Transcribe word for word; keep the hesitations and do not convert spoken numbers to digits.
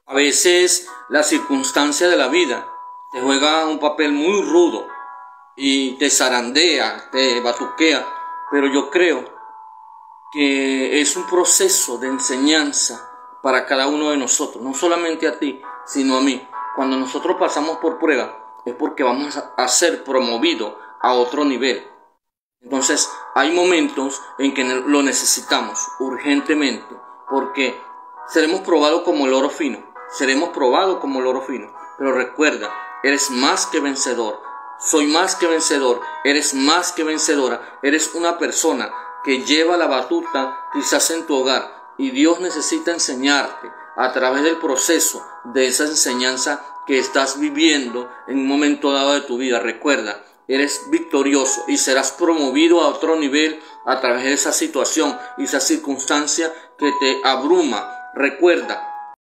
A veces la circunstancia de la vida te juega un papel muy rudo y te zarandea, te batuquea, pero yo creo que es un proceso de enseñanza para cada uno de nosotros, no solamente a ti, sino a mí. Cuando nosotros pasamos por prueba es porque vamos a ser promovidos a otro nivel. Entonces hay momentos en que lo necesitamos urgentemente, porque seremos probados como el oro fino, seremos probados como el oro fino, pero recuerda, eres más que vencedor, soy más que vencedor, eres más que vencedora, eres una persona que lleva la batuta quizás en tu hogar, y Dios necesita enseñarte a través del proceso de esa enseñanza que estás viviendo en un momento dado de tu vida. Recuerda, eres victorioso y serás promovido a otro nivel a través de esa situación y esa circunstancia que te abruma. Recuerda,